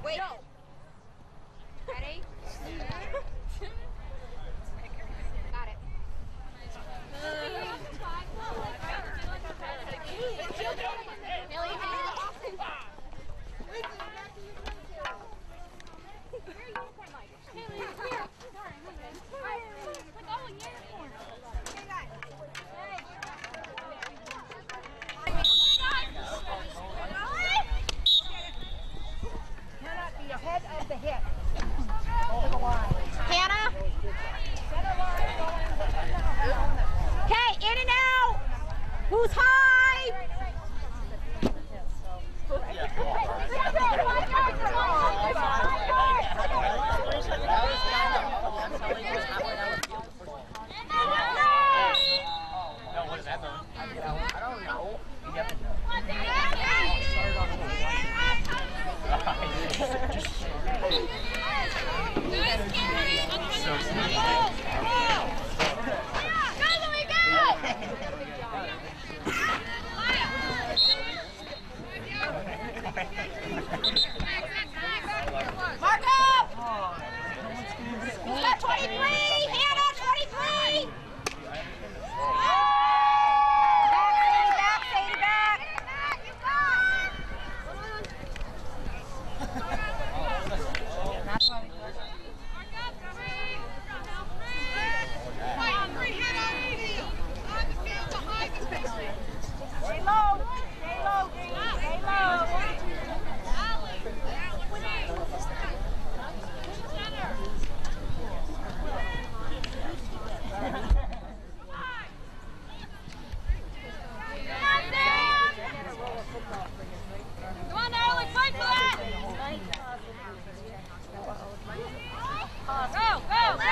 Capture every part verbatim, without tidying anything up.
Wait. Ready? Got it. Haley, Cannot be ahead of the hip. To the line. Hannah? Center line going. Okay, in and out. Who's high? No, what does that mean? I don't know. You have to know. So sneaky. Mark up! Who's got twenty-three? Hannah, twenty-three! Back, Sadie, back, Sadie, back! That's why we Stay low. Stay low, Dee. Stay low. Come on, Natalie, fight for that! Go, go, go, go,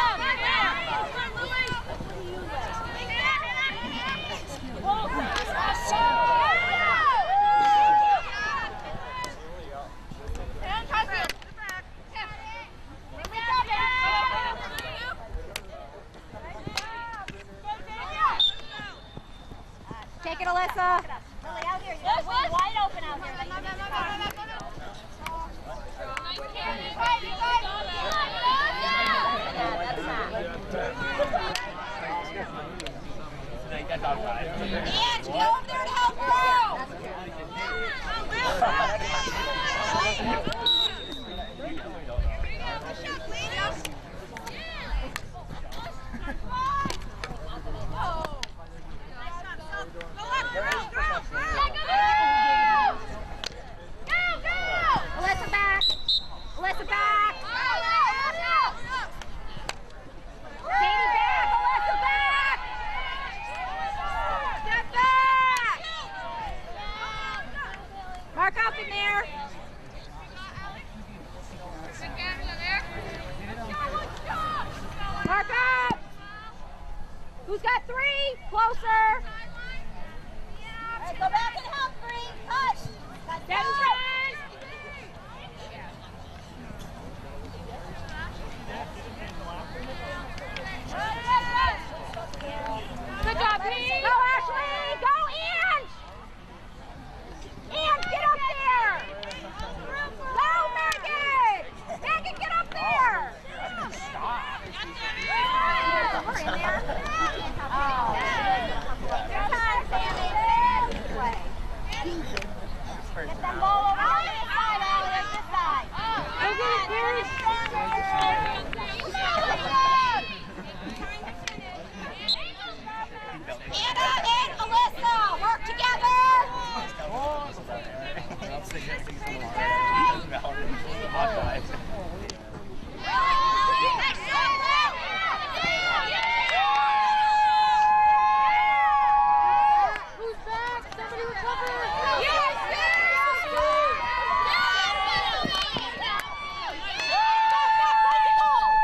Take it, Alyssa. Really out here. You're wide open out here. That's outside. And get over there and help her out. Alyssa back. Alyssa back. Katie back. Alyssa back. Step back. Mark up in there. Mark up. Who's got three? Closer. Hey, go back and help, Green. Push. Seven tries. Good job, Pete. Go, Ashley. Go, Ange. Ange, get up there. Go, Megan. Megan, get up there. Stop. We're in there. Oh. Good time, Sammy. This way. Get them ball over on this side, Allie, on this side. Go get it, Gary. Anna and Alyssa, work together. Who's back? Somebody recover. Yes, yes, yes.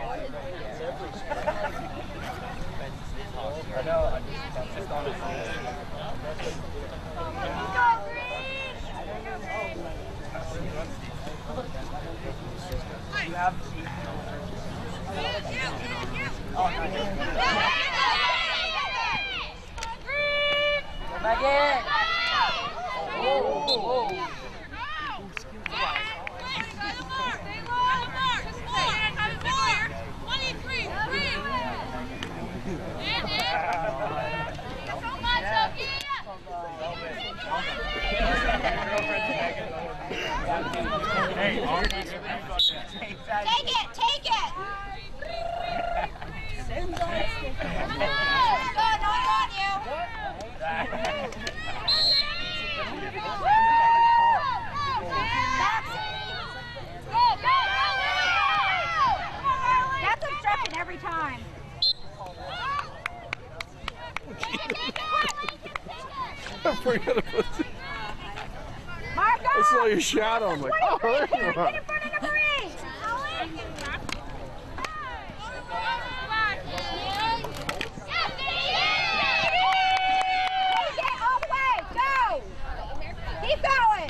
I know, I just, that's just on his You have back in. Whoa, whoa. Take it, take it. Good, no one on you. That's obstruction every time. I forgot to put it. Marco! I saw your shadow. I'm like, oh, there you are. Get in front of number eight. Take it all the way. Go. Keep going.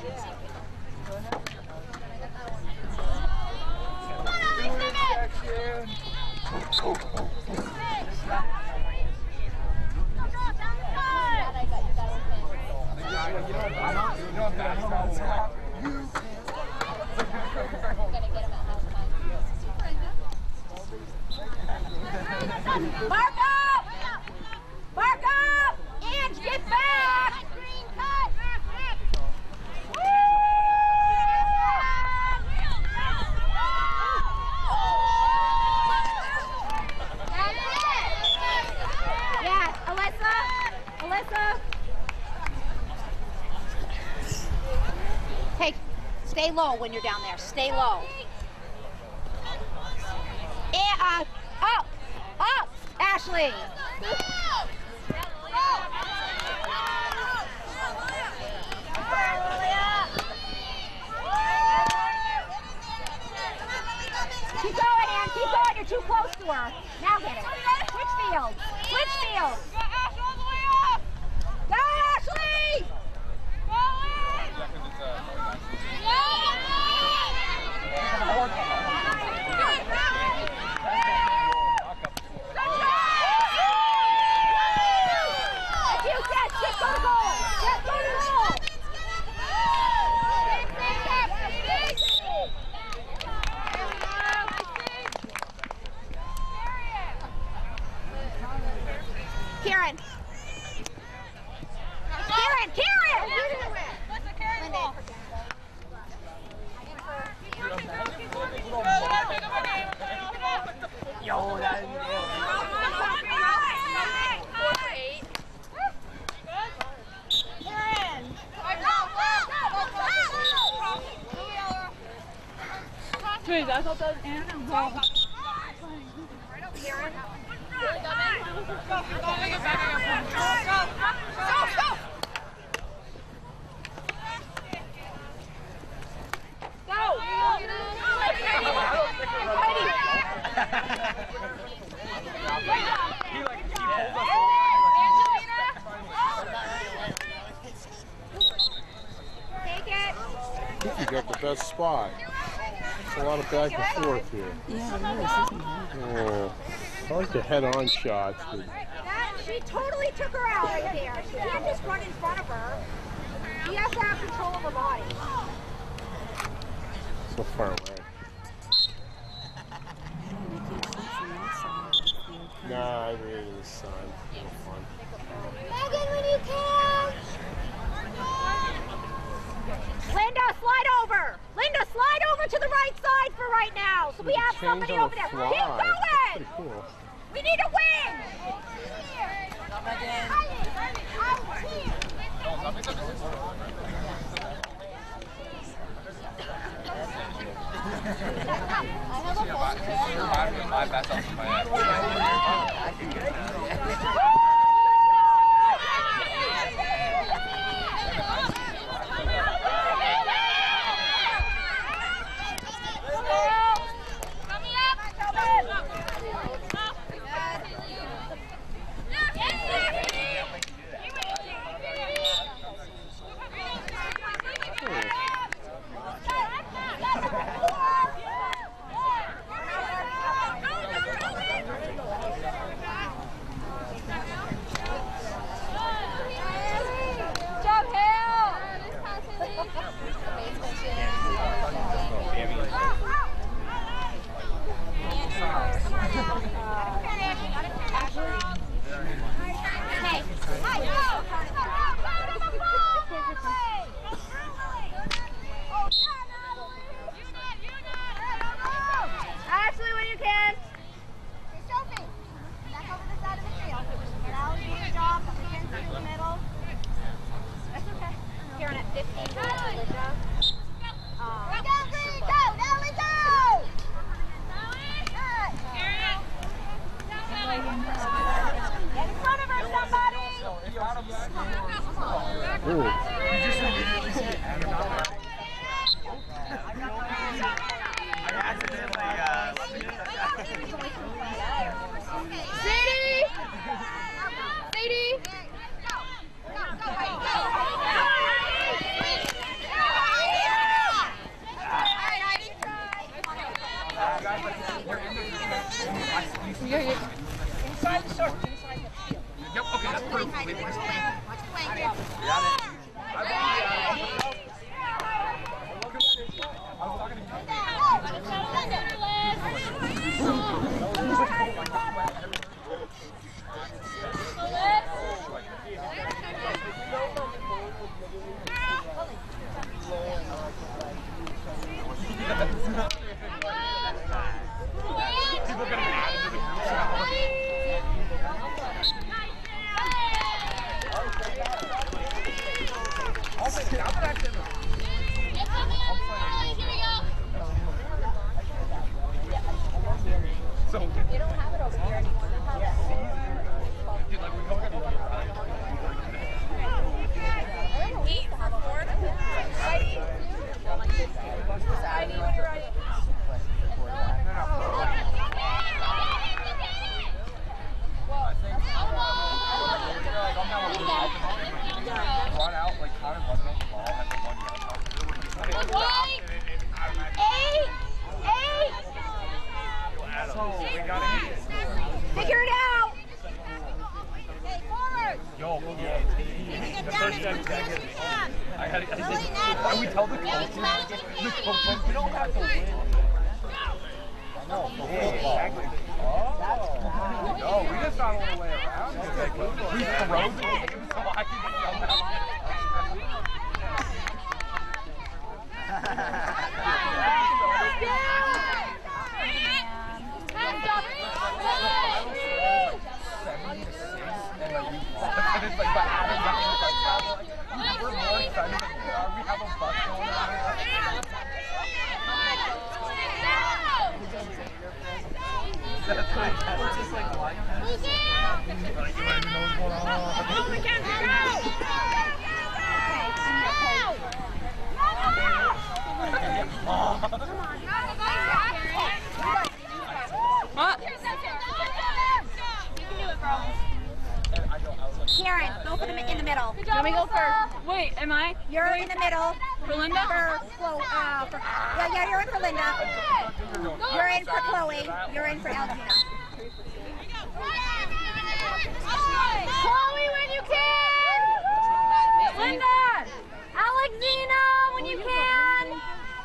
Mark up! Mark up! Ange, get back! Green cut! Yes, Alyssa! Alyssa! Take, stay low when you're down there. Stay low. And, uh, up! Up! Ashley! Keep going, Ann. Keep going. You're too close to her. Now get it. Switch field. Switch field. Go, Ashley! If you said, just go to goal. Just go to goal. Karen. Karen, Karen! Yo, that Jeez, I thought that was Anna. Wow. I think you got the best spot. It's a lot of back and forth here. Yeah, it is, isn't it? Oh, I like the head-on shots. But That, she totally took her out right there. She can't just run in front of her. She has to have control of her body. so far away. Nah, I made it in the sun. No fun. Megan, when you can. Linda, slide over. Linda, slide over to the right side for right now. So we have Change somebody on the over there. fly. Keep That's going. pretty cool. We need a win. my best off my head. Coming up. Ooh. Sadie! Sadie! Yeah, yeah. Inside the circle. Inside the field. Yep, okay, that's perfect. Got it. People are going to add into the group chat. I'll say the back in the so you don't have it over here anymore. Dude, like we're going to Eight for four. Heidi. Heidi, when you're ready. brought out like Connor wasn't on the ball at the one yard line. Eight! Eight! So we gotta hit it. Figure it out! Yo, yeah. The first time I get I had I said, why we tell the coaches, the coaches, we don't have to win. No, exactly. Oh, no, we just found a way around it. We froze the game so I can somehow and it's like, but Adam got me like, we're more excited than we are. We have a bus going on. That's like, it's just like, why? Who's in? Like, you don't even know what's going on. Oh, Mackenzie, What? You can do it, bro. Karen, go for the in the middle. Let me go first. Wait, am I? You're in the middle. For Linda? For Chloe. Uh, for, yeah, yeah, you're in for Linda. You're in for Chloe. You're in for Algina. Chloe, when you can! Linda! Alexina, when you can!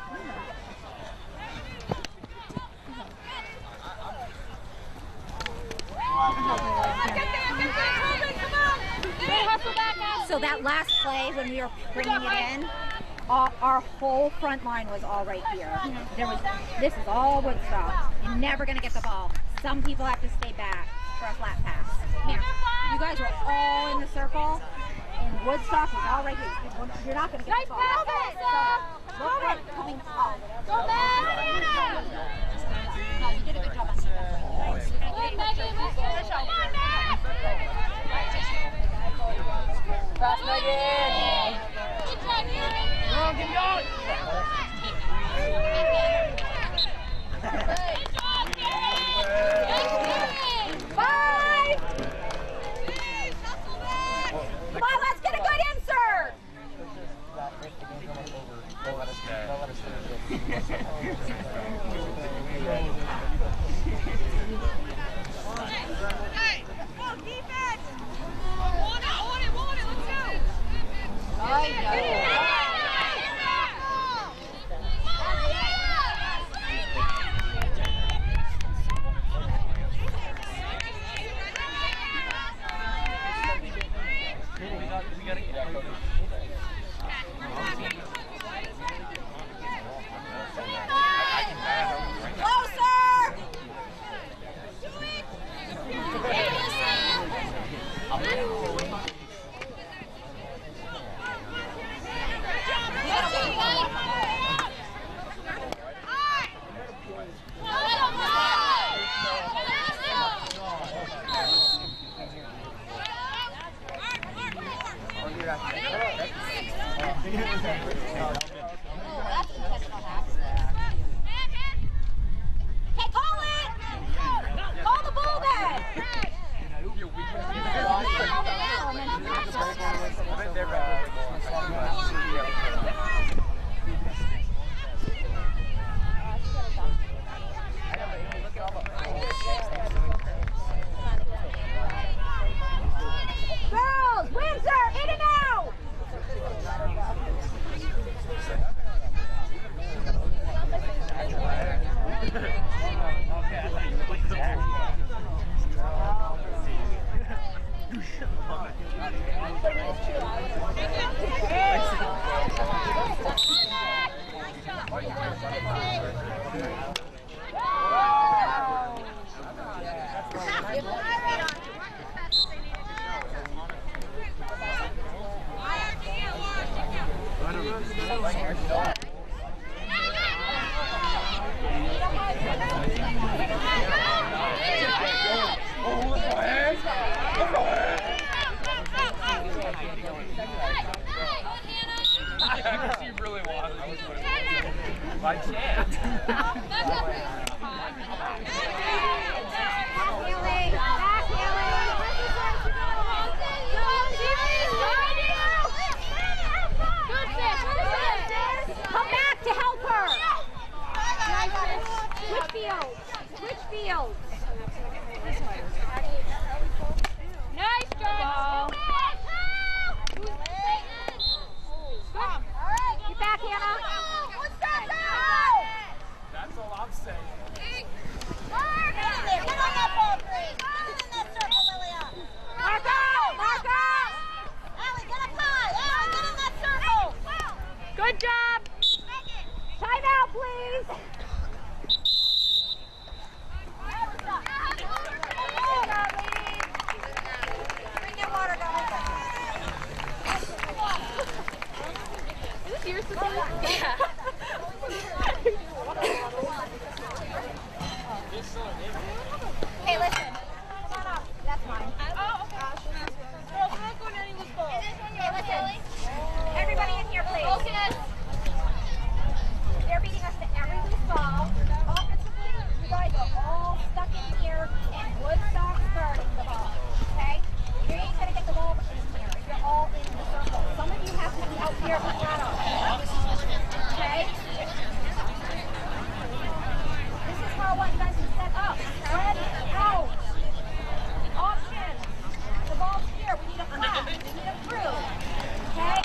So that last play when we were bringing it in, our, our whole front line was all right here. There was, this is all Woodstock. You're never gonna get the ball. Some people have to stay back for a flat pass. Here, you guys were all in the circle, and Woodstock was all right here. You're not gonna get the ball. So, look for it coming up. Go back! No, you did a good job on defense. Good, Megan, let's go. Come on, Matt! Pass Megan! Good job, Erin! Come on, get going! Good job, Erin! Five! Come on, let's get a good insert! Don't let us She really was. By chance. Come back to help her. Switch fields. Switch fields. Nice job. Get back, Hannah. That's all I'm saying. Marco! Marco! Good job. Time out, please. Bring your water, guys. Is this yours, Cecilia? Yeah. Hey, listen. Come on up. That's mine. Oh, okay. Hey, listen. Everybody in here, please. Focus. They're beating us to every loose ball. Offensively, you guys are all stuck in here, and Woodstock's guarding the ball. Okay? You ain't gonna get the ball in here if you're all in the circle. Some of you have to be out here in front of. Okay? This is how I want you guys to set up. Spread out. Option. The ball's here. We need a pass. We need a through. Okay?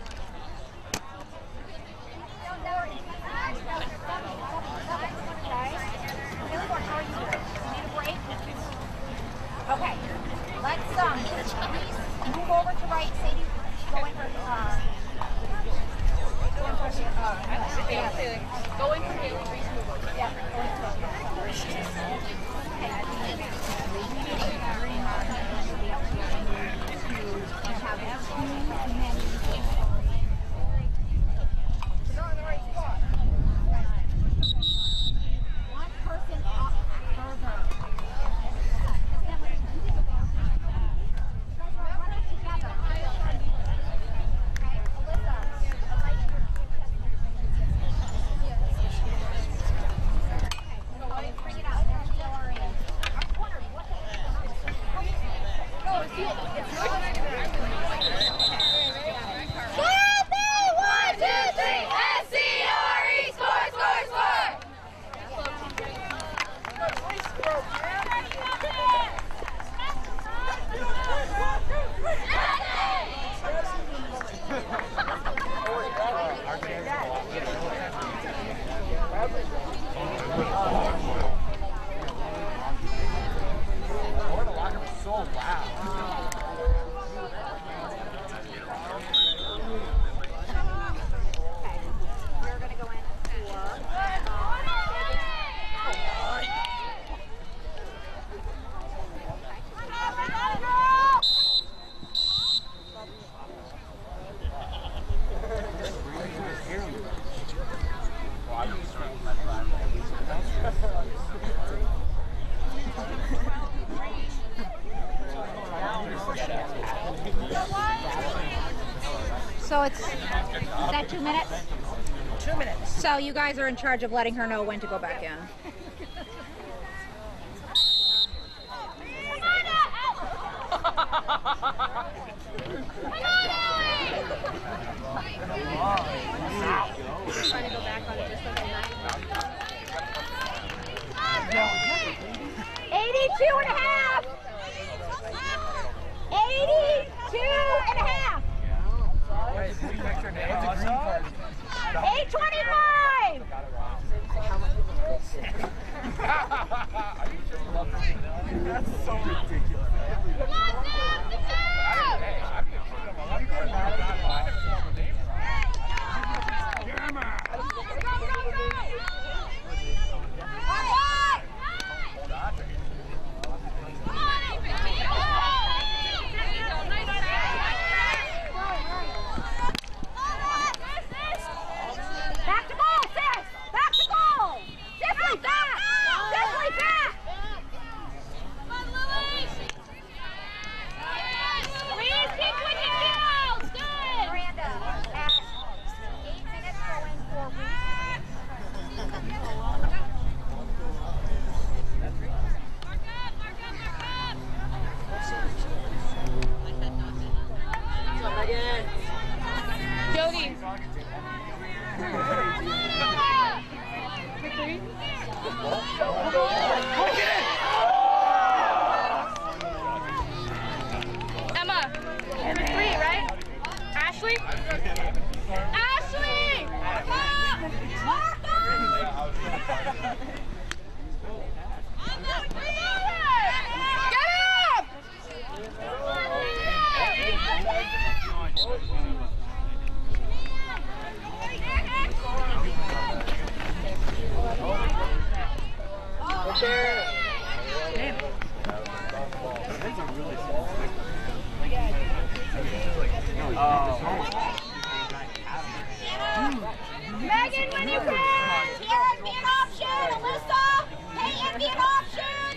Okay, let's um, move over to right. Sadie, go in for uh, go in for uh, yeah. Go in for Haley. Reese, move over. Yeah, go in for one person off further. So it's, is that two minutes? Two minutes. So you guys are in charge of letting her know when to go back in. Trying to go back on it just like a knife. eighty-two and a half! eighty-two and a half! eight twenty-five! That's so ridiculous. Come on! Megan, when you can! Karen, be an option! Alyssa! Peyton, be an option!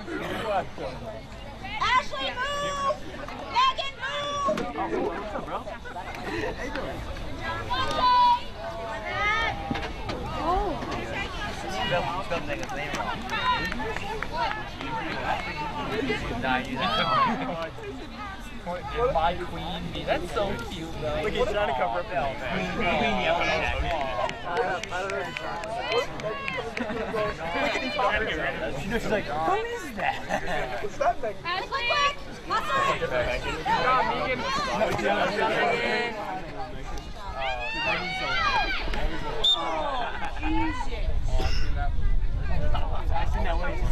Ashley, move! Megan, move! What's up, bro? How you doing? Oh. Spell, spell Megan's name wrong. Nah, you know. My queen bee. That's so cute, though. Look, he's trying to cover up Bell, man. Queen yelling at that. She's like, who is that? What's that, Megan? Ashley! Hustle! Easy. I seen that way.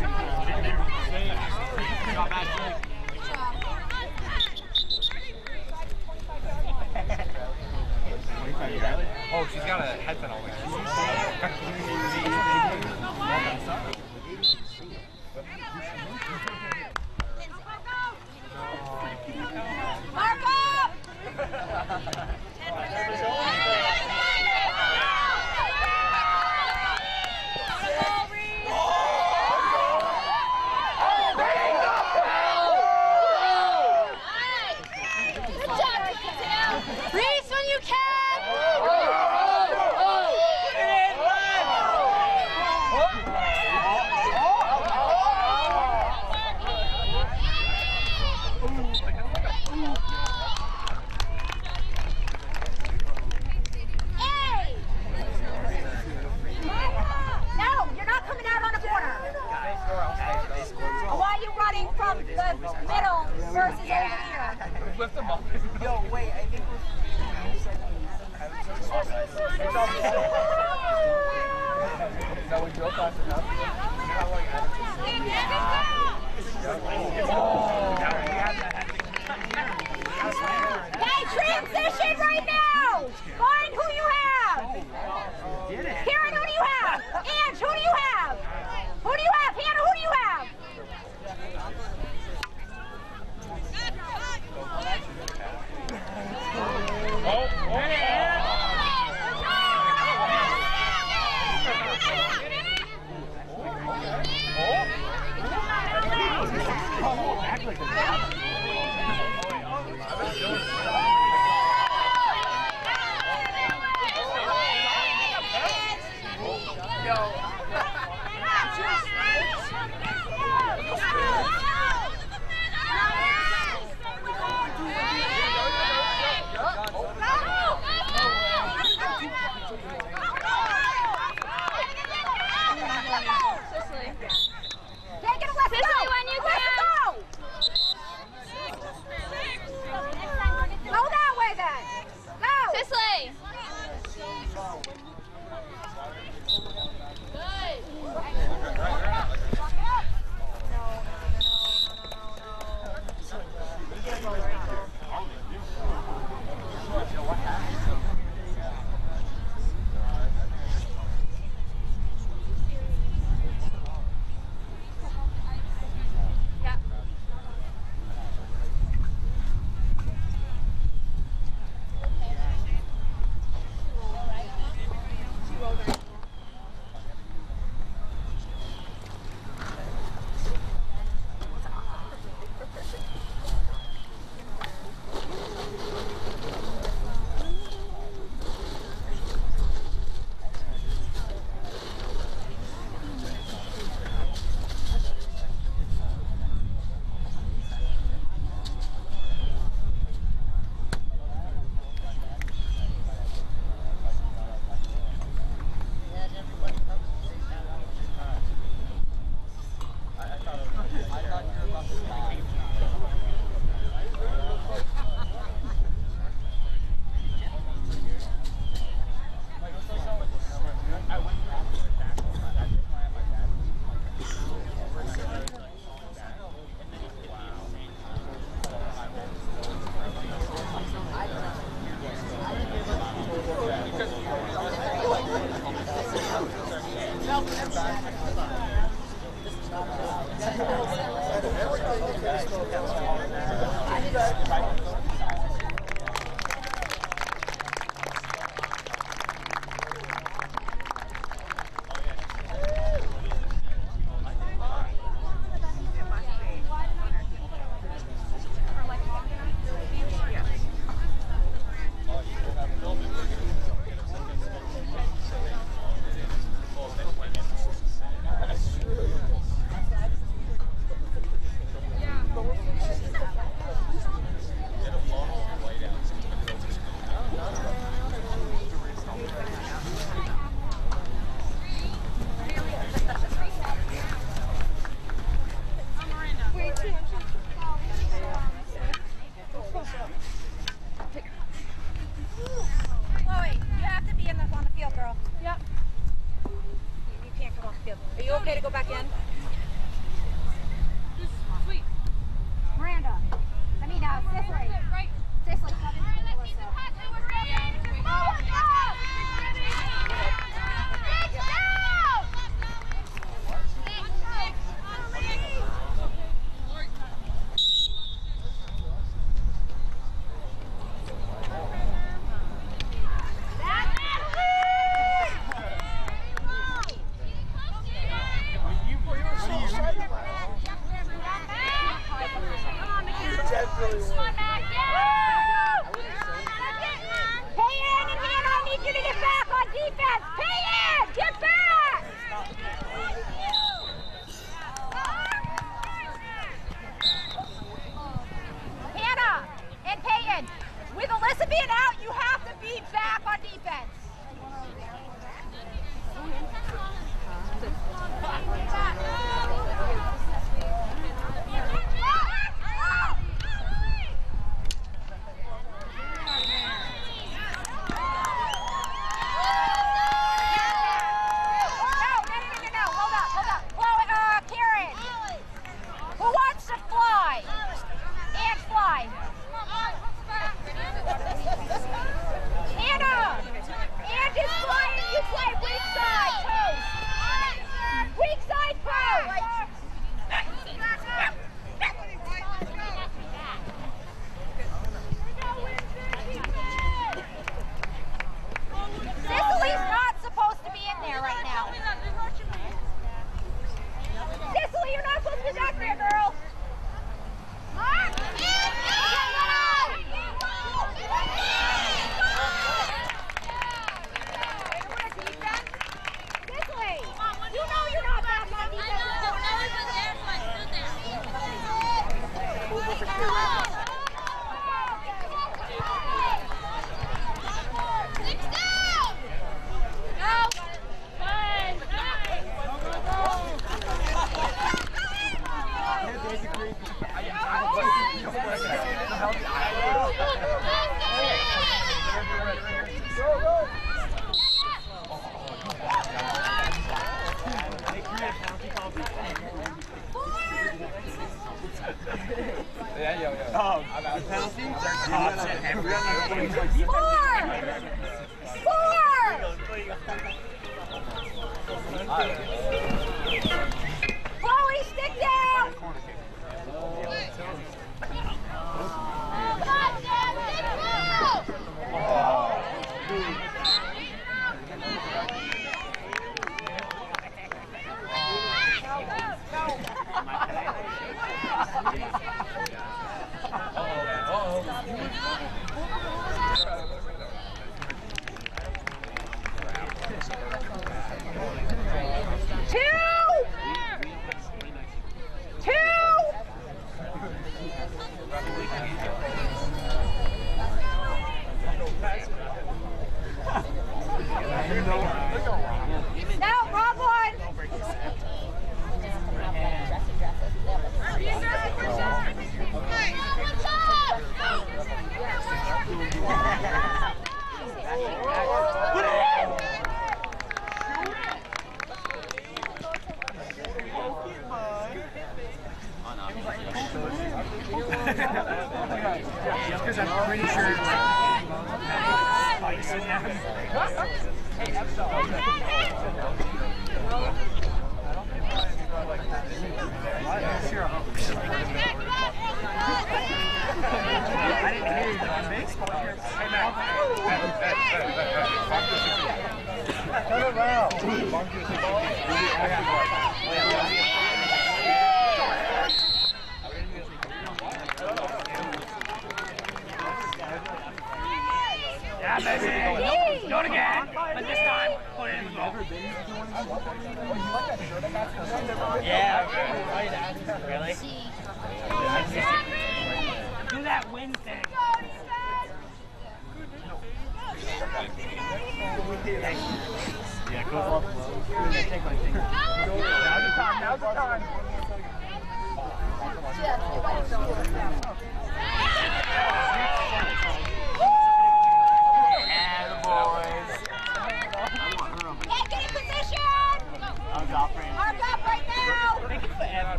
Oh, she's got a headset on. Mark up! Reese, when you can! From the middle versus over here. Lift them up. Yo, wait, I think we're... Now we go fast enough. Hey, transition right now! Find who you have! Karen, who do you have? Ange, who do you have? Who do you have? Hannah, who do you have? Pay in and Hannah, I need you to get back on defense. Pay in, get back. Hannah and Peyton, with Alyssa being out, you have to be back on defense.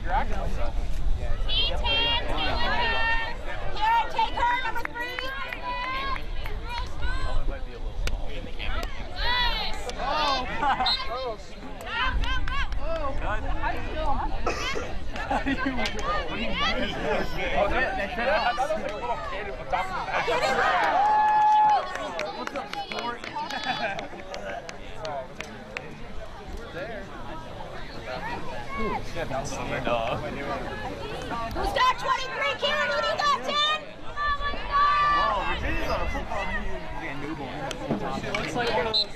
Karen, take her, number three. Who's got twenty-three? Karen, who do you got? ten? Oh, Virginia's on a football team. She looks like one of those.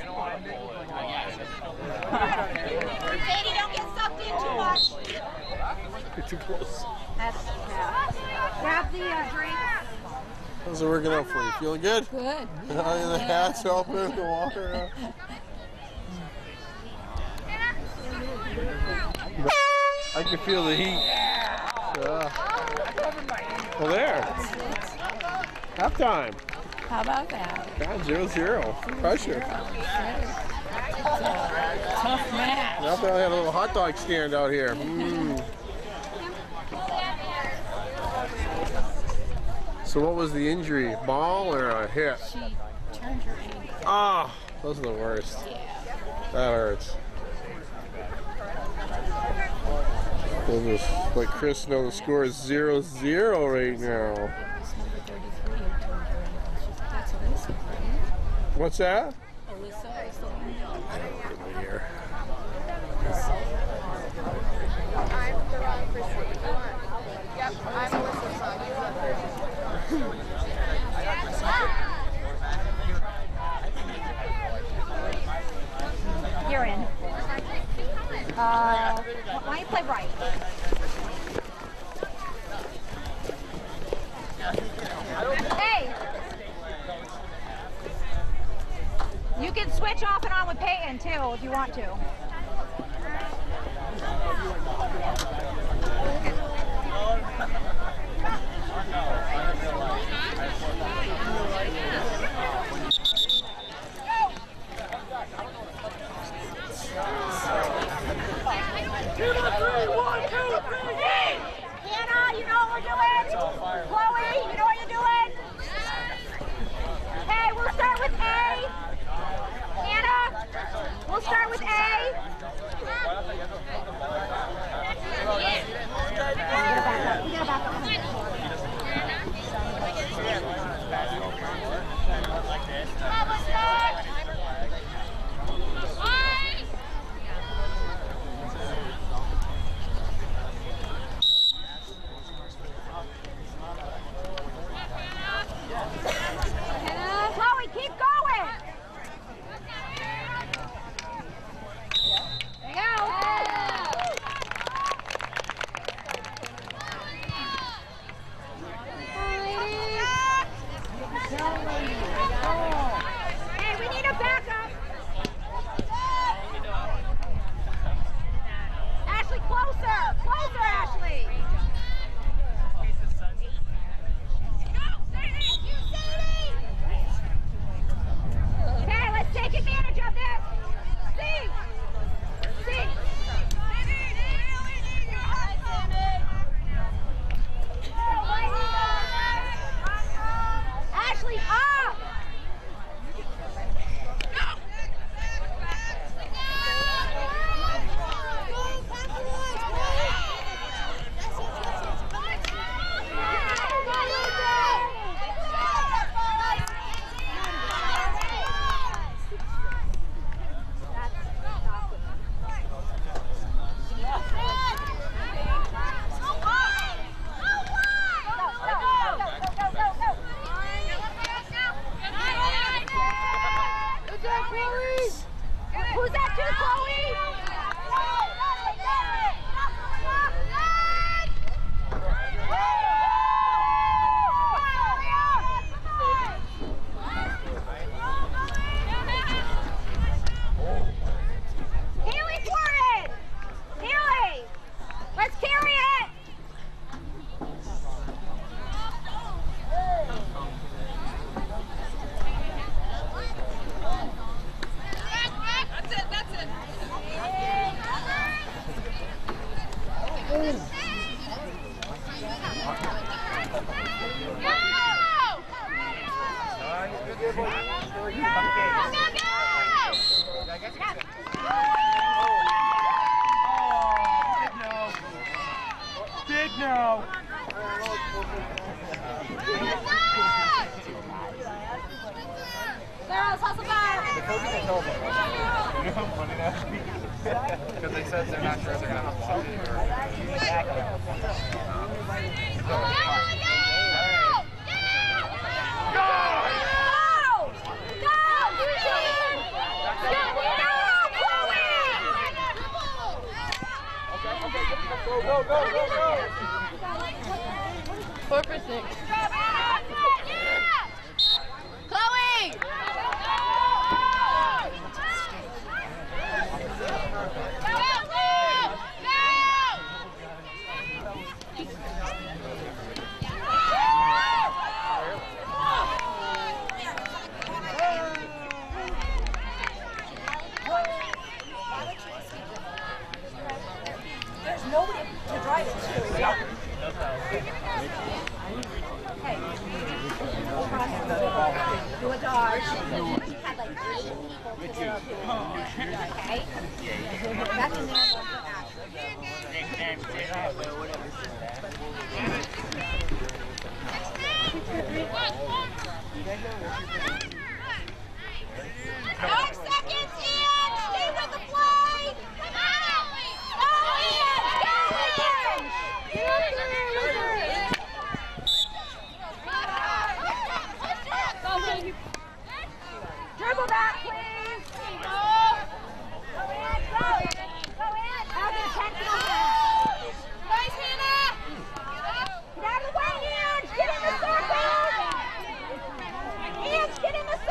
Katie, don't get sucked in too much. You're too close. That's, yeah. Grab the uh, drink. How's it working out for you? Feeling good? Good. Uh, the hat's helping, the water. I can feel the heat. Uh, well, there. Halftime. How about that? God, zero zero. Pressure. Tough match. Now they had a little hot dog stand out here. Mm. So what was the injury? Ball or a hit? She turned her ankle. Ah, oh, those are the worst. That hurts. We'll just let Chris know the score is zero zero right now. It's number thirty-three who turned her ankle. That's Alyssa, right? What's that? Alyssa is the one. I don't know here. I'm the wrong person. Yep, I'm Alyssa's son. You're in. Uh, why don't you play right? Hey! You can switch off and on with Peyton too if you want to. Hannah, you know what we're doing? Chloe, you know what you're doing? Hey, we'll start with A. Hannah, we'll start with A. We gotta back up. Chloe, keep going. There you go. Hey, we need a backup. Ashley, closer. Closer, Ashley. Okay, let's take advantage of this. See? See? Ashley, up! Who's that to, Chloe? Haley for it! Haley! Let's carry it! That's it, that's it. Big no. Girls, hustle back! how funny that would be? Because they said they're not sure they're going to have something or... Go, go, go, go, go! Four for six. Chloe! There's nobody to drive it to. Hey, do a dodge. You had like eight people to do it. Okay? That's in there going for Five seconds, Ian! Stay with the play! Come on! Go, Ian! Go, Ian! Dribble that, please! Go in, go in! Go in! How's it technical? Nice, Hannah! Get out of the way, Ian! Get in the circle! Ian, get in the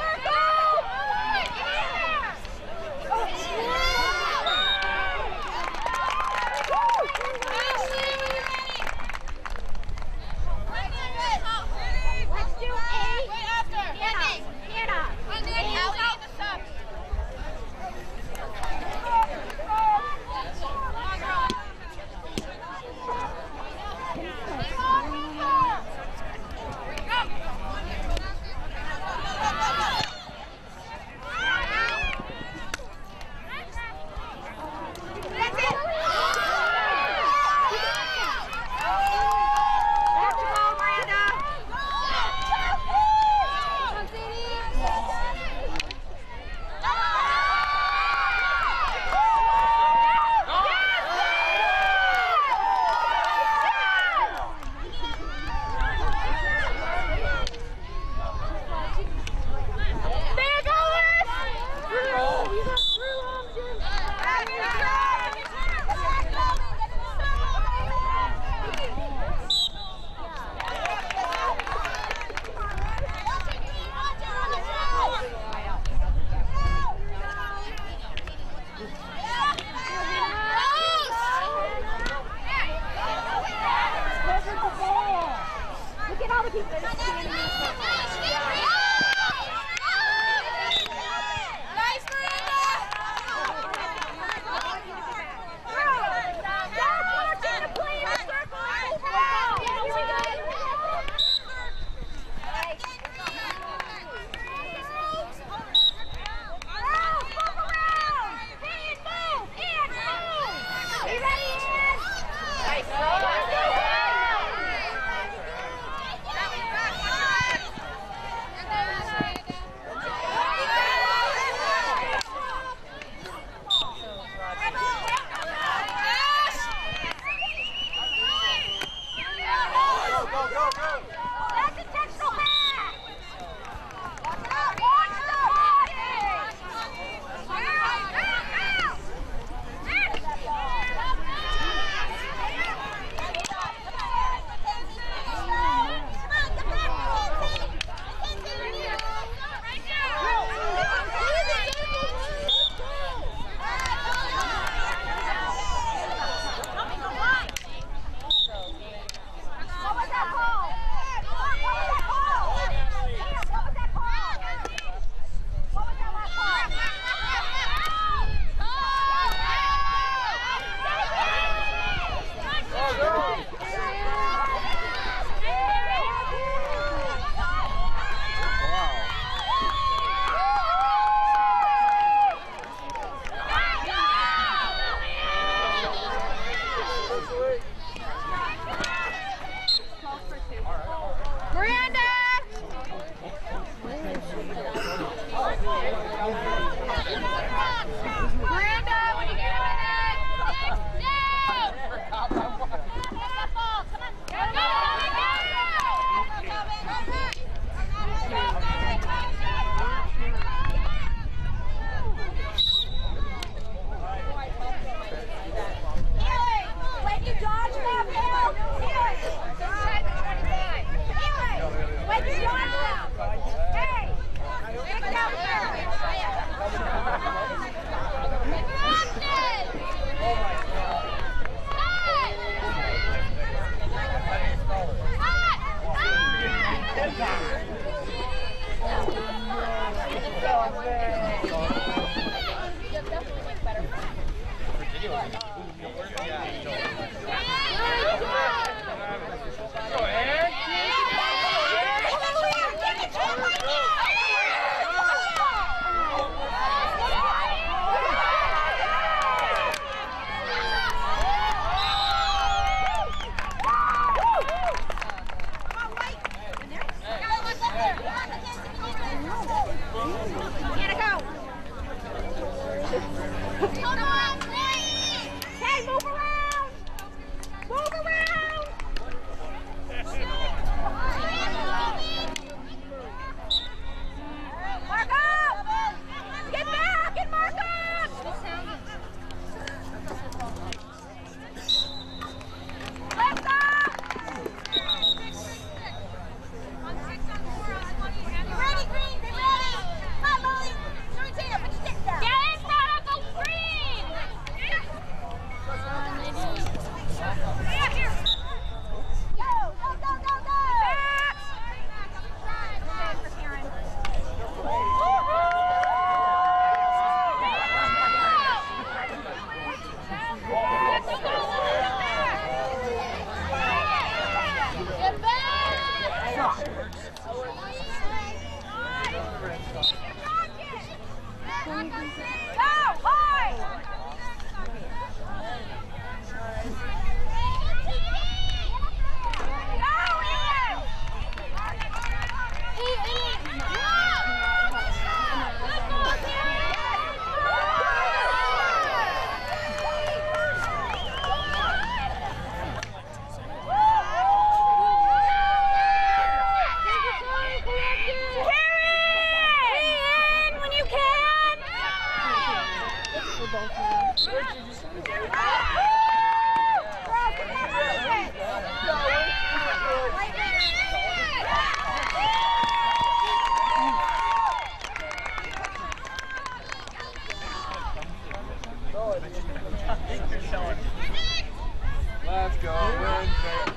Let's go, Wednesday.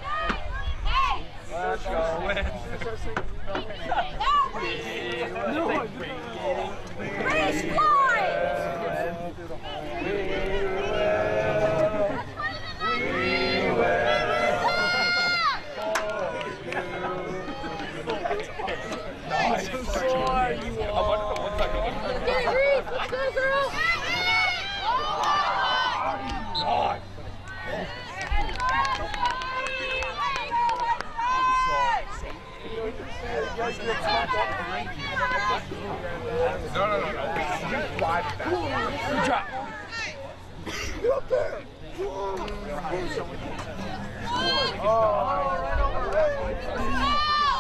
Let's go, Wednesday. Race fly! Let's go, girl! No, no, no, no. You drive it back. You drop. Get up there. Oh, right over, right.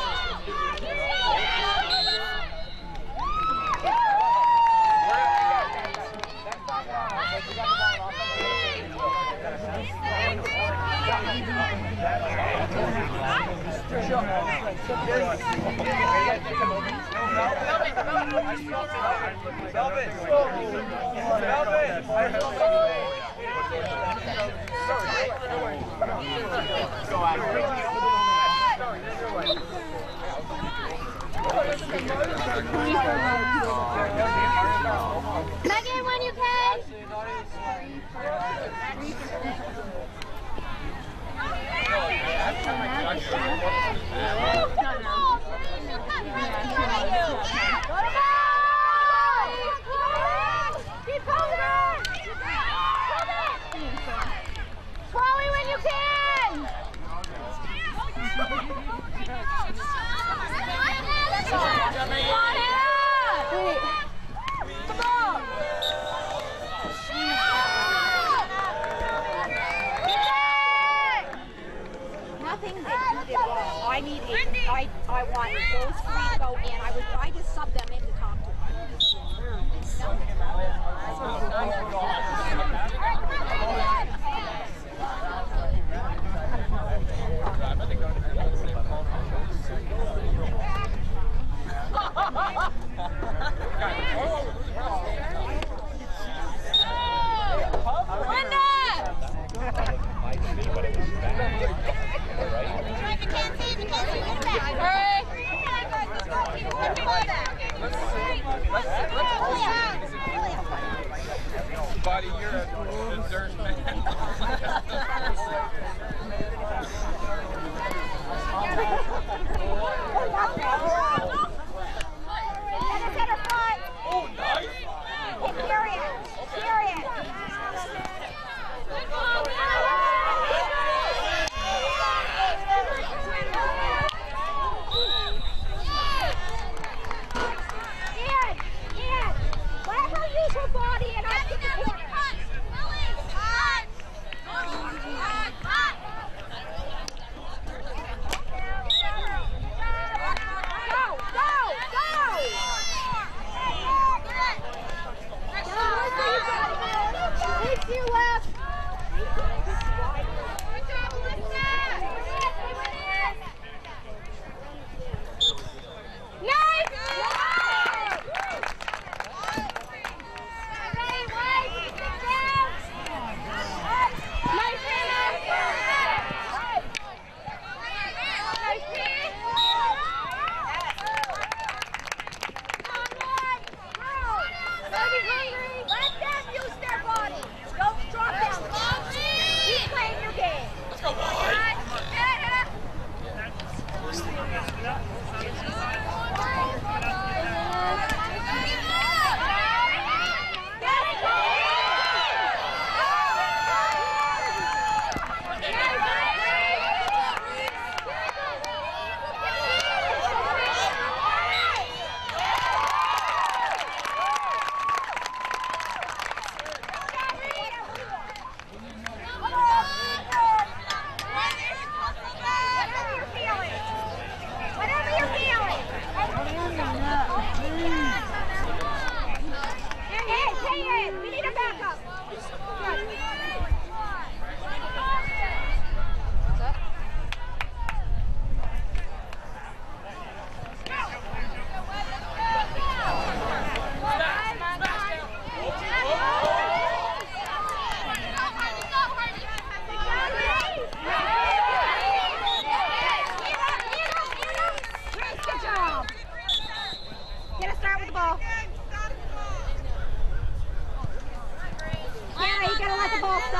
Megan, when you can. Keep holding on. Chloe, when you can. Come on, Hannah. Come on. Nothing that you did wrong. I need a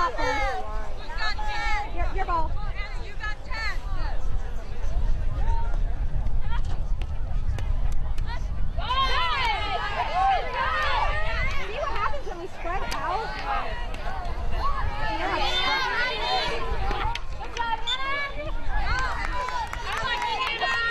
first. Your, your ball. You got ten. See what happens when we spread out? Good job, Hannah. I like it, Hannah.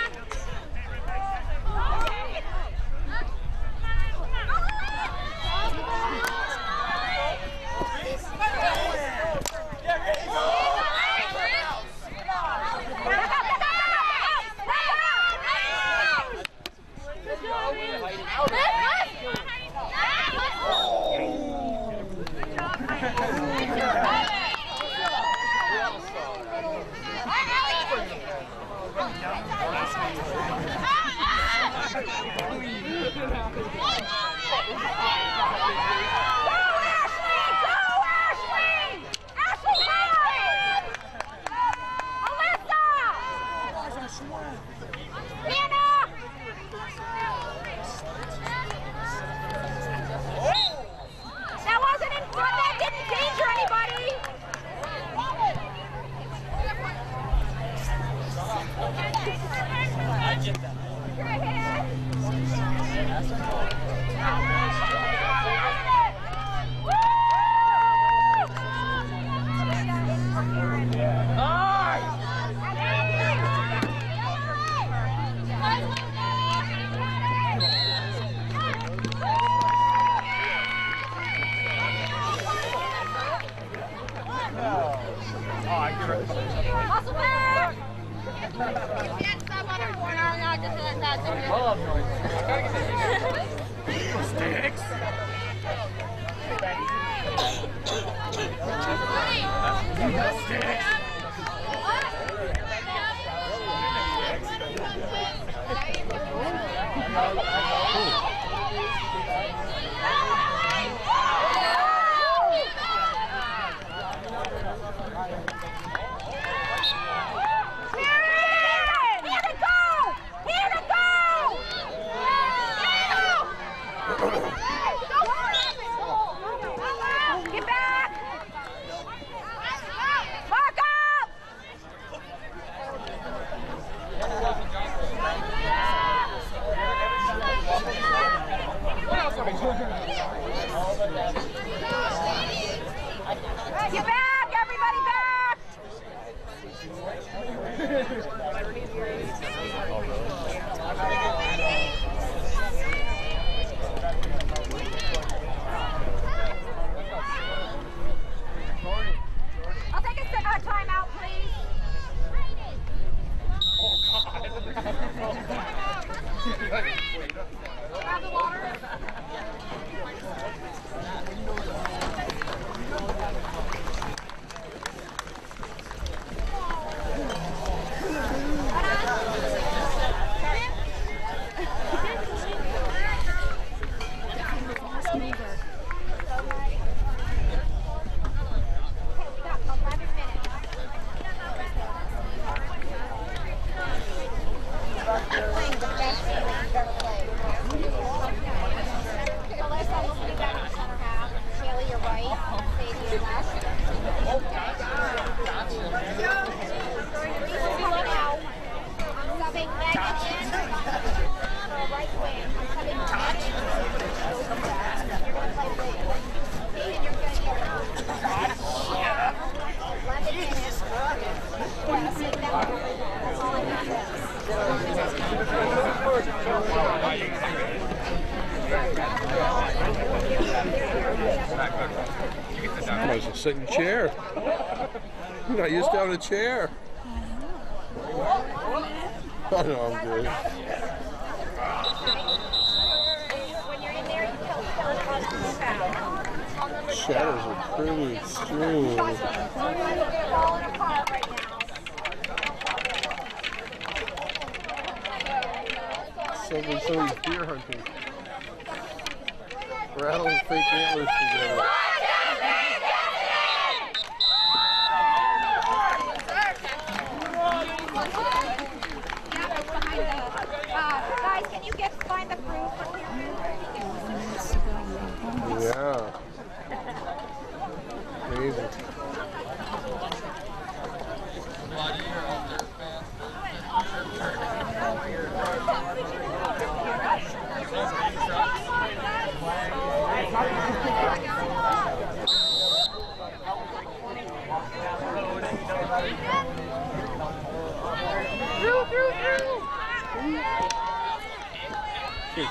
That wasn't in front, that didn't danger anybody. Muscle back! You can't stop on a corner, not just like that. Sticks. Get back! Mark up! Get back! Everybody back! I'll take a uh, timeout, please. Grab the water. Might as well sit in a chair. You're not used to having a chair. I know, I'm good. Shadows are pretty extreme. Somebody, somebody's deer hunting. Rattling fake antlers together. Uh, guys, can you get find the proof? Yeah. Amazing.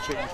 change.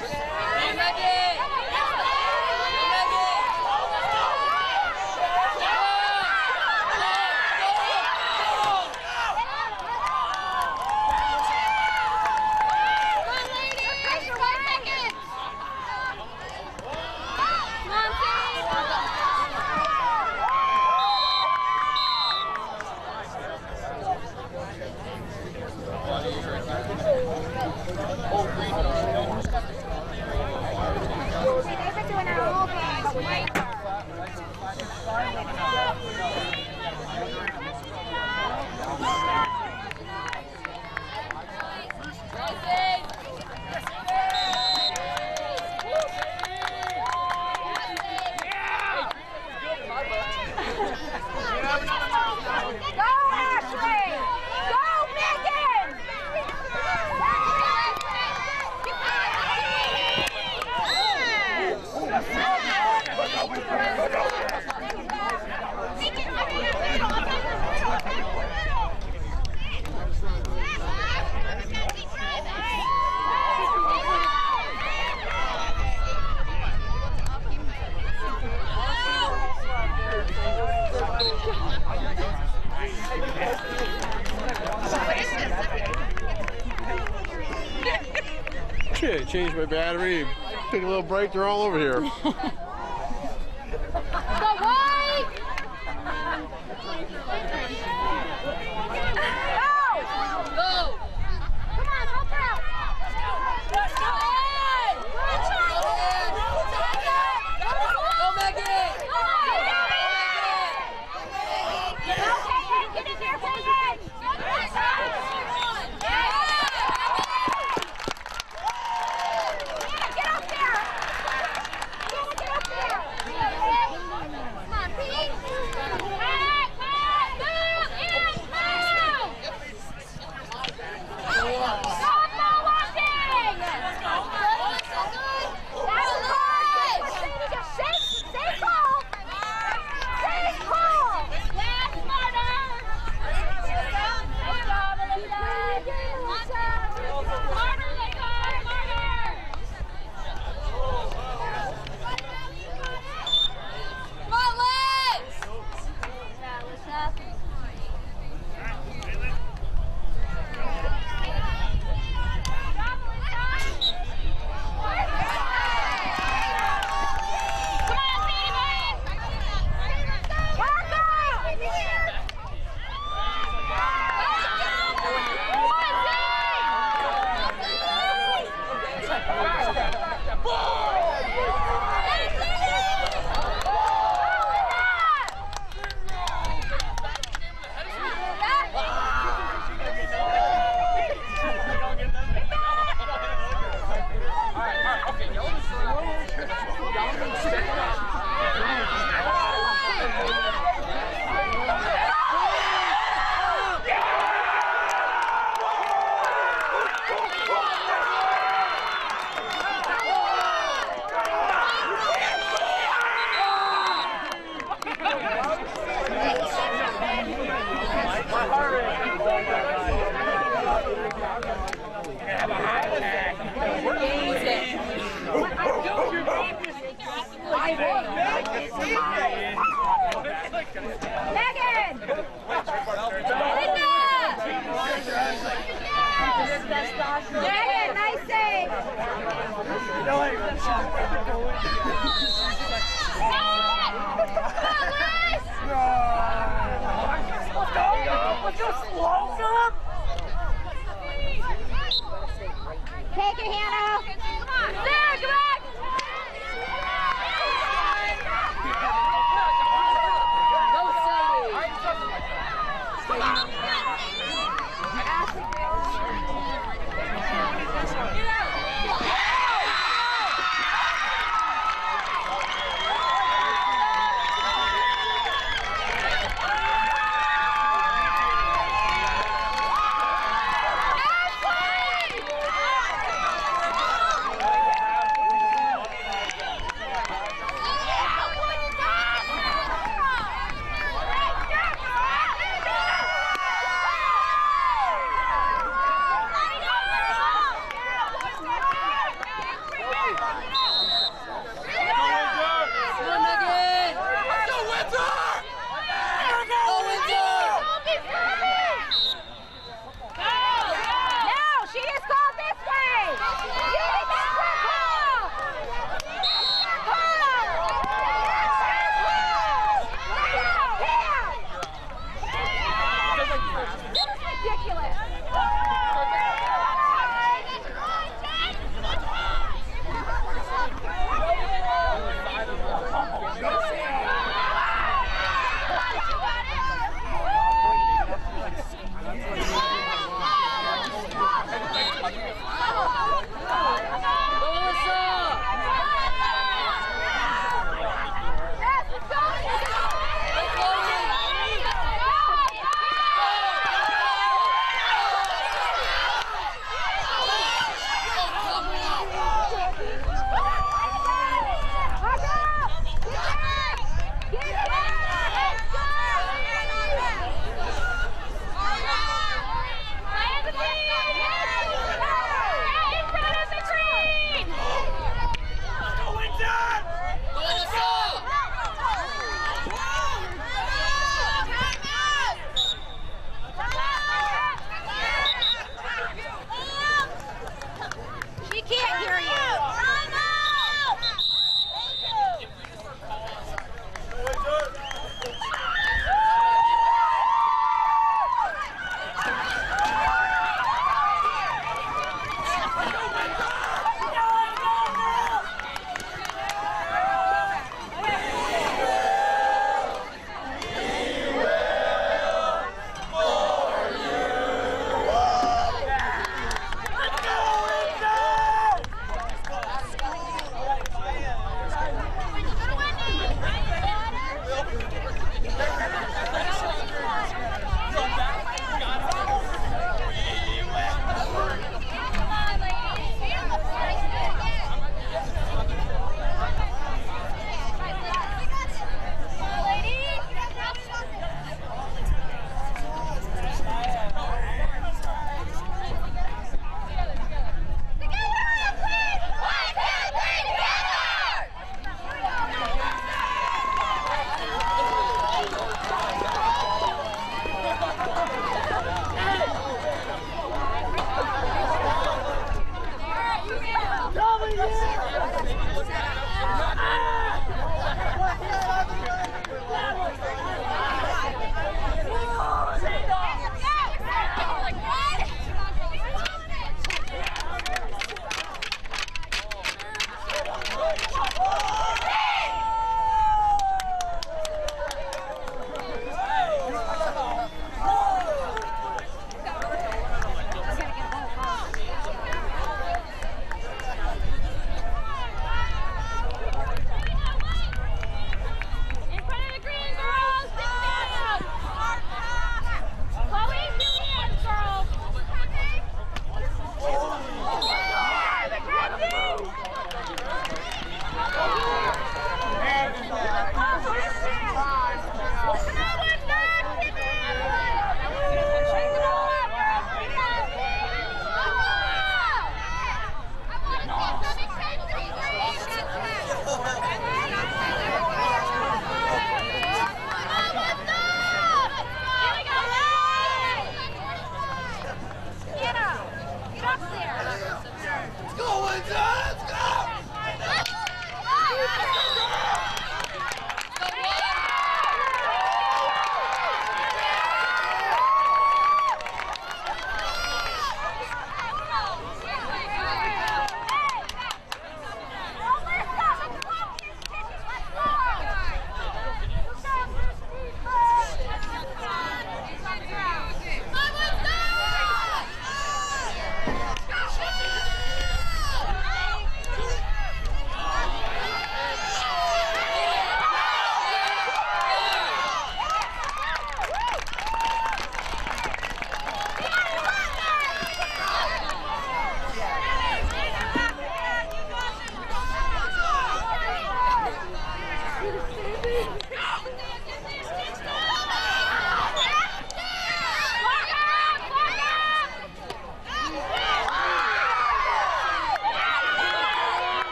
Okay, change my battery. Take a little break. They're all over here. Go white! Go! Go! Come on, help out! Let's go! Go, Megan! Okay, get in there, Megan! Get up there! Get up there! Come on, Pete! Pat, Pat, move and move! Softball watching! That's hard! Safe, safe call! Safe call! Yeah, smarter! Smarter, they go! Smarter! Come on, legs! Come on, Sadie boys! Megan! Linda! Megan, nice save! Take it, Hannah! There, come on!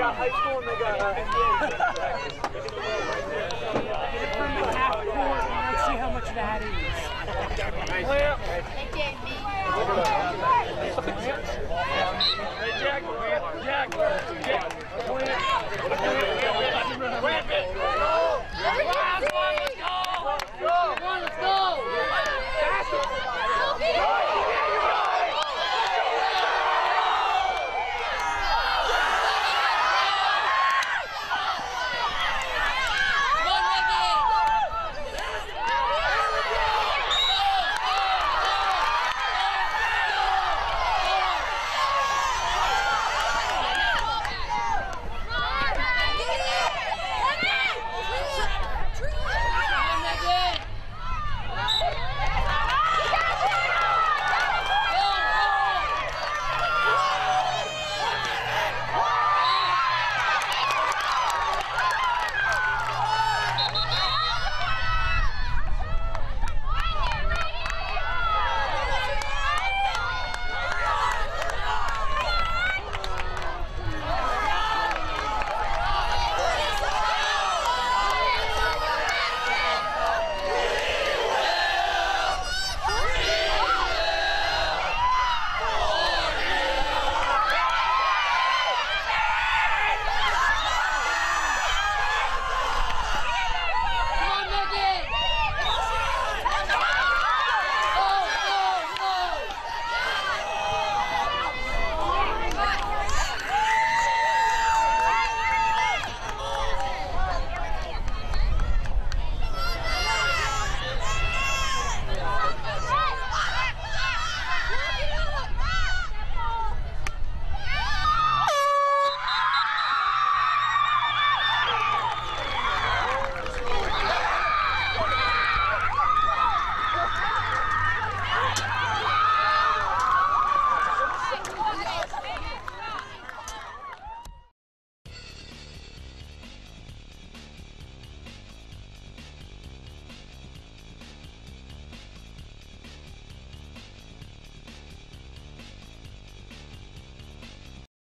got high school and they got uh, N B A. Half court, and let's see how much that is. Hey, Jack.